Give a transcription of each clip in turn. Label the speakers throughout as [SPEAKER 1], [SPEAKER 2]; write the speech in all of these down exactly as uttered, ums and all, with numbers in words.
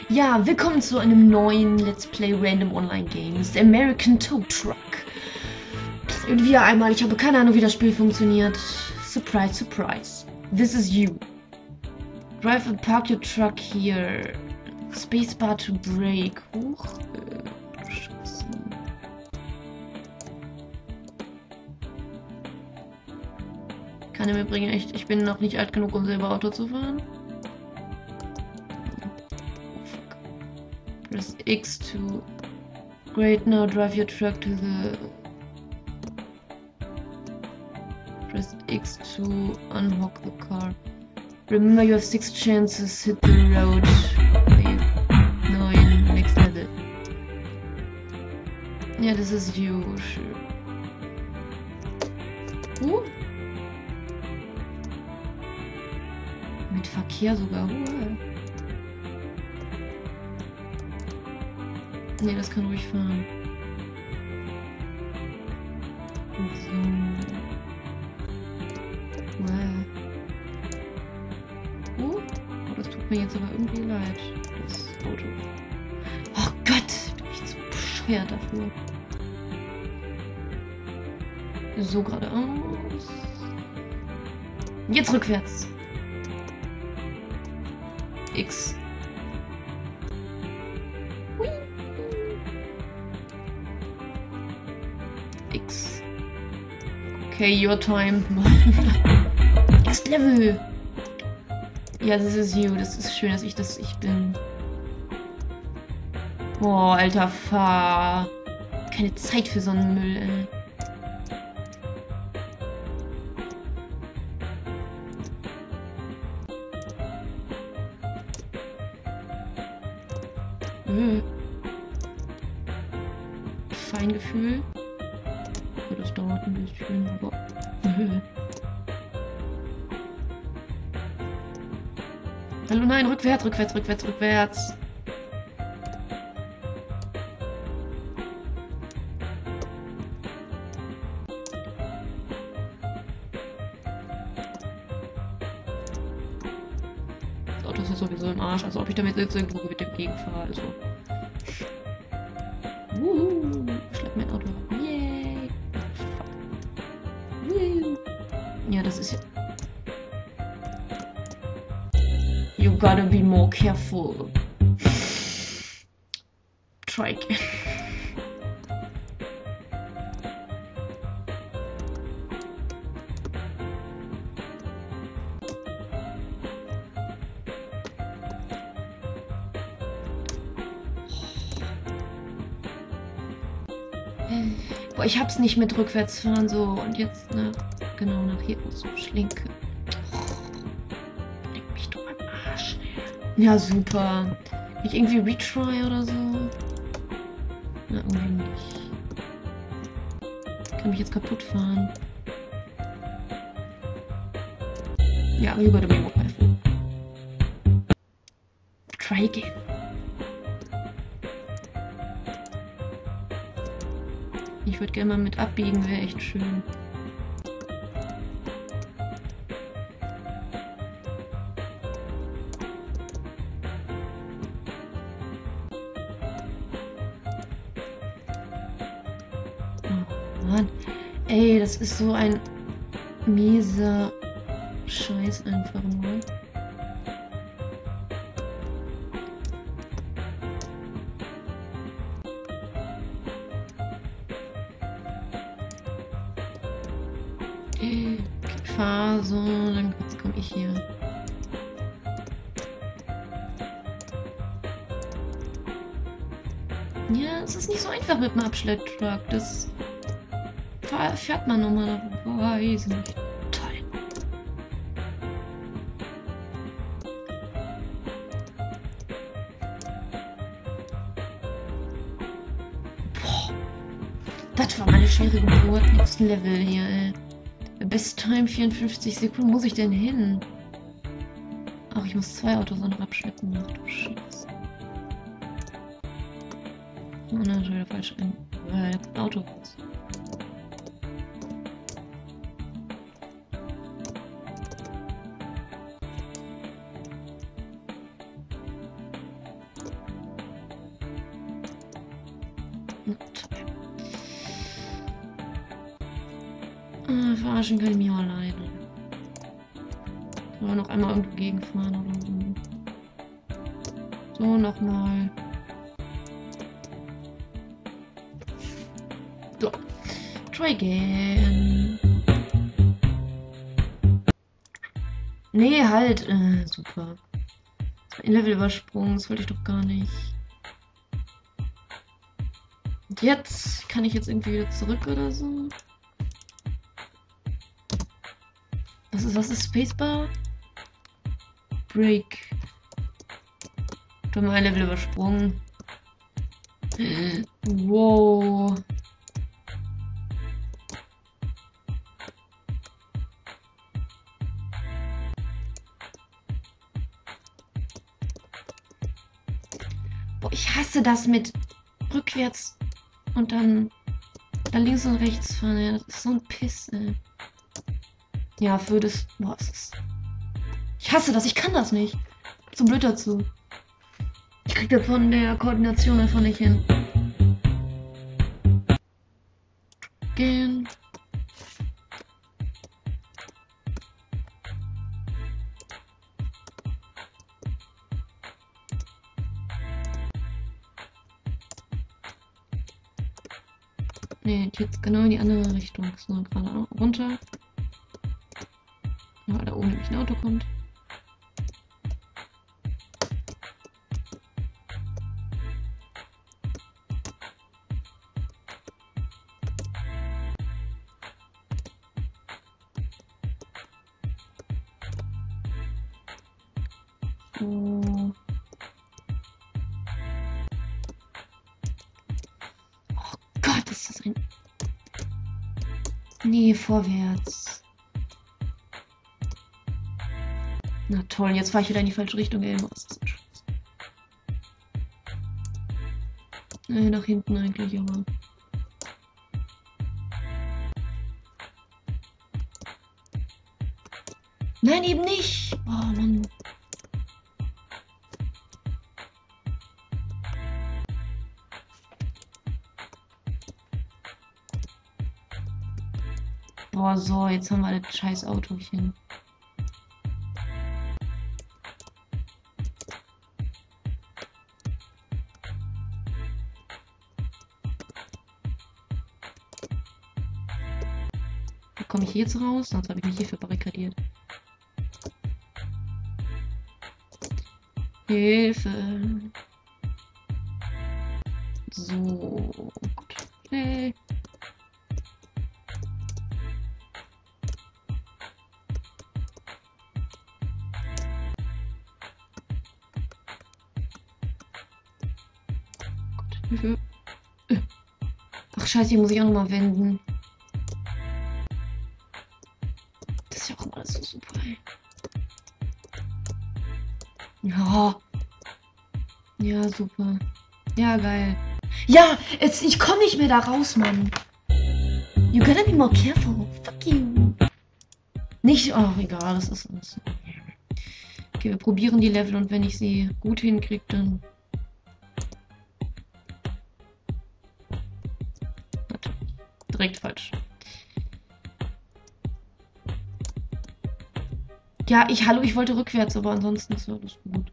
[SPEAKER 1] Ja, willkommen zu einem neuen Let's Play Random Online Games, American Tow Truck. Und wieder einmal, ich habe keine Ahnung, wie das Spiel funktioniert. Surprise, surprise. This is you. Drive and park your truck here. Spacebar to brake. Huch. Äh, Scheiße. Kann er mir bringen, echt. Ich bin noch nicht alt genug, um selber Auto zu fahren. Press X to... Great, now drive your truck to the... Press X to unhook the car. Remember you have six chances, hit the road. Wait, no, in next level. Ja, das ist you. Uh. Mit Verkehr sogar. Uh. Ne, das kann ruhig fahren. So. Wow. Oh, oh, das tut mir jetzt aber irgendwie leid. Das Auto. Oh Gott, bin ich zu bescheuert dafür. So geradeaus. Jetzt rückwärts. X. Hui. X. Okay, your time. Next Level. Ja, das ist you. Das ist schön, dass ich das ich bin. Boah, alter, fahr. Keine Zeit für so einen Müll, ey. Äh. Feingefühl. Ja, das dauert ein bisschen, aber. Äh. Hallo, nein, rückwärts, rückwärts, rückwärts, rückwärts. Das Auto ist ja sowieso im Arsch, also ob ich damit jetzt irgendwo mit dem Gegenfahre, also. Wuhu, schlepp mein Auto. Yay. Wuhu. Ja, das ist ja. You gotta be more careful. Try again. Boah, ich hab's nicht mit Rückwärtsfahren so und jetzt, ne, genau nach hier so schlinke. Ja, super. Nicht irgendwie retry oder so? Na, irgendwie nicht. Ich kann mich jetzt kaputt fahren. Ja, you gotta be more careful. Try again. Ich würde gerne mal mit abbiegen, wäre echt schön. Mann. Ey, das ist so ein mieser Scheiß einfach nur. Okay, fahr so, dann jetzt komme ich hier. Ja, es ist nicht so einfach mit dem Abschleppptruck. Das fährt man normalerweise nicht. Toll. Boah. Das war meine schwere Geburt. Next Level hier, ey. Best Time vierundfünfzig Sekunden. Wo muss ich denn hin? Ach, ich muss zwei Autos noch abschleppen. Ach du Scheiße. Oh nein, schon wieder falsch ein. Äh, jetzt ein Auto raus. Na toll. Ah, verarschen kann ich mich auch alleine. So, noch einmal irgendwo gegenfahren oder so. So, nochmal. So. Try again. Nee, halt. Äh, super. Ein Level übersprungen, das wollte ich doch gar nicht. Und jetzt kann ich jetzt irgendwie wieder zurück oder so. Was ist, was ist Spacebar? Break. Ich habe mal ein Level übersprungen. Wow. Boah, ich hasse das mit rückwärts und dann, dann links und rechts fahren. Ja, das ist so ein Piss, ey. Ja, für das. Boah, es ist. Ich hasse das, ich kann das nicht. Zu blöd dazu. Ich krieg das von der Koordination einfach nicht hin. Gehen. Nee, jetzt genau in die andere Richtung. So, gerade runter. Ja, da oben nämlich ein Auto kommt. So. Oh Gott, ist das ein... Nee, vorwärts. Na toll, jetzt fahre ich wieder in die falsche Richtung. Ey, was ist das denn Scheiß? Nee, nach hinten eigentlich, aber... Nein, eben nicht! Oh, Mann. Boah, so, jetzt haben wir das scheiß Autochen. Wie komme ich hier jetzt raus? Sonst habe ich mich hier verbarrikadiert. Hilfe. So, gut. Hey. Hilfe. Ach scheiße, hier muss ich auch nochmal wenden. Das ist ja auch immer alles so super, ey. Ja. Ja, super. Ja, geil. Ja, jetzt, ich komme nicht mehr da raus, Mann. You gotta be more careful. Fuck you. Nicht, ach egal, das ist alles. Okay, wir probieren die Level und wenn ich sie gut hinkriege, dann... Warte. Direkt falsch. Ja, ich, hallo, ich wollte rückwärts, aber ansonsten ist alles gut.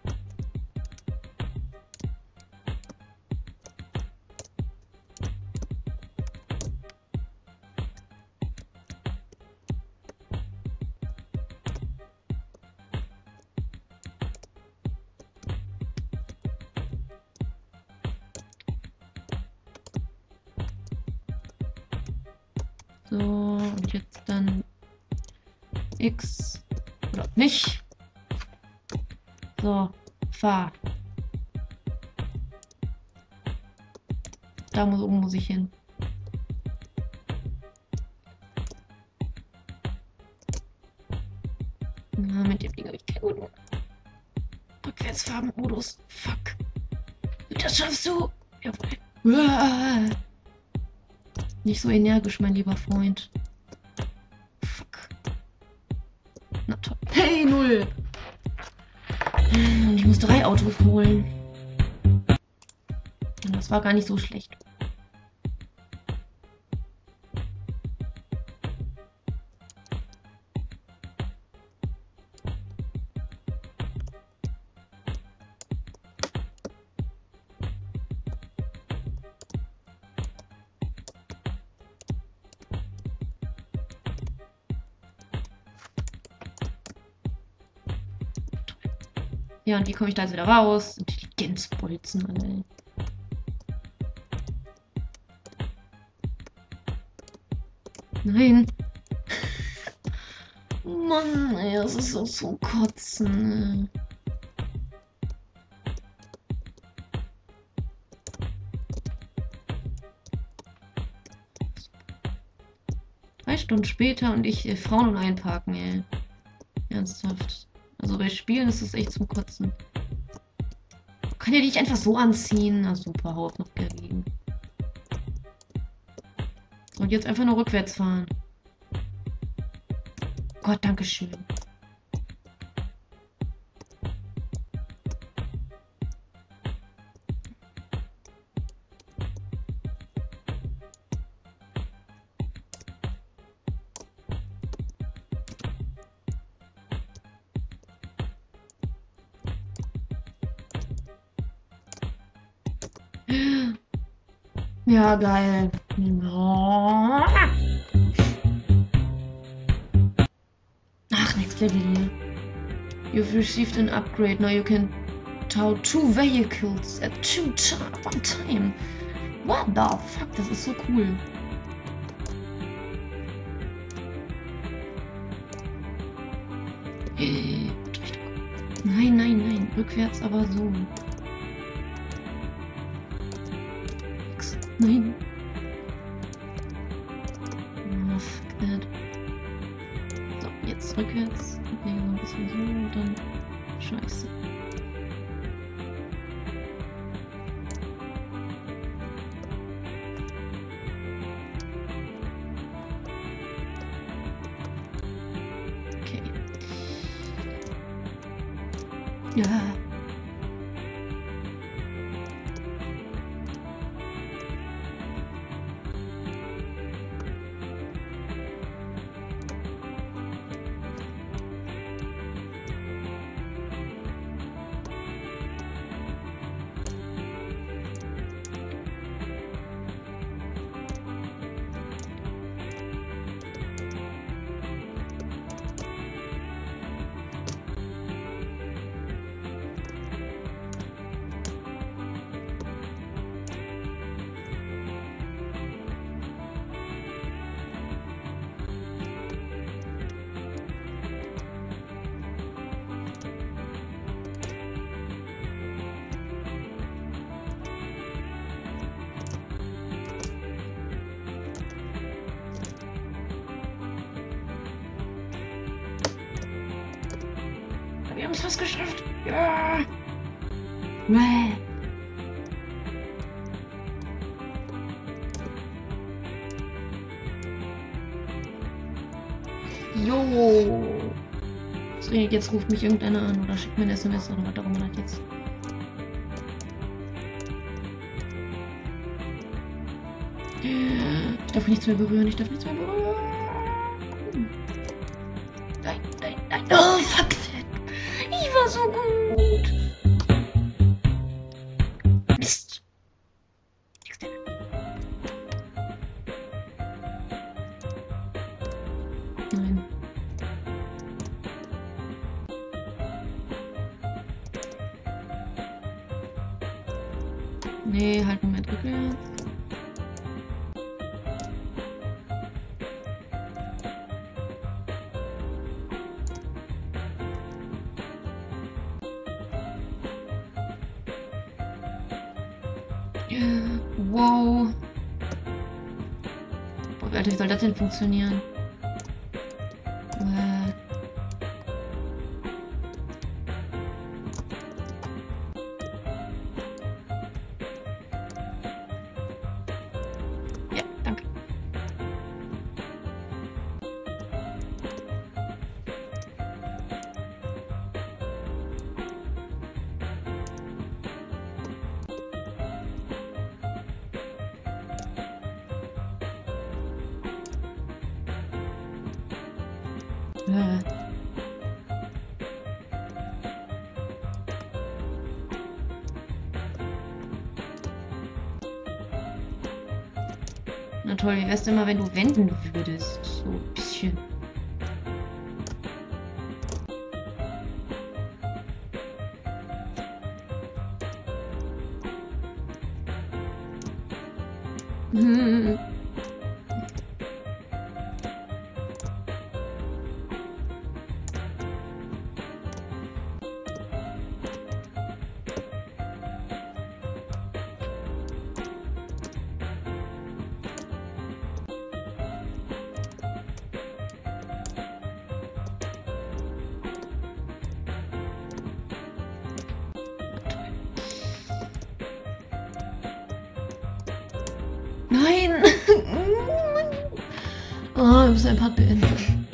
[SPEAKER 1] So, und jetzt dann X. Oder nicht. So, fahr. Da muss, oben muss ich hin. Na, mit dem Ding habe ich keinen guten Rückwärtsfahrmodus. Fuck. Das schaffst du. Jawohl. Uah. Nicht so energisch, mein lieber Freund. Fuck. Na toll. Hey, null. Und ich muss drei Autos holen. Und das war gar nicht so schlecht. Ja, und wie komme ich da jetzt wieder raus? Intelligenzbolzen, alle. Nein. Mann, ey, das ist so zum Kotzen. Drei Stunden später und ich äh, Frauen und einparken, ey. Ernsthaft. Also bei Spielen ist es echt zum Kotzen. Kann ja nicht einfach so anziehen. Na super, Haut noch gerieben. Und jetzt einfach nur rückwärts fahren. Gott, danke schön. Ja, geil. Ach, next level hier. You've received an upgrade. Now you can tow two vehicles at two time. One time. What the fuck? Das ist so cool. Äh, nein, nein, nein. Rückwärts aber so. Nein. Oh, fuck that. So, jetzt rückwärts. Nee, so ein bisschen so und dann. Scheiße. Okay. Ja. Wir haben es fast geschafft. Ja. Bäh. Jo. So, jetzt ruft mich irgendeiner an oder schickt mir ein S M S oder was auch immer das jetzt. Ich darf nichts mehr berühren, ich darf nichts mehr berühren. Nein, nein, nein. Oh, fuck. Ich war so gut. Mist. Nein. Nee, halt Moment rückwärts. Wow. Boah, Alter, wie soll das denn funktionieren? Äh. Ja, danke. Äh. Na toll, wie wär's denn mal, wenn du wenden würdest? So ein bisschen. Hm. Nein! Oh, wir müssen ein Part beenden.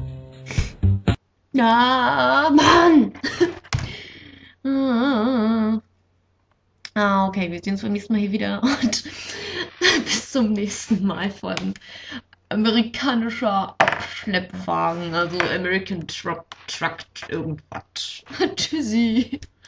[SPEAKER 1] Ja, Mann! Ah, okay, wir sehen uns beim nächsten Mal hier wieder und bis zum nächsten Mal von amerikanischer Schleppwagen, also American Truck, Truck irgendwas. Tschüssi!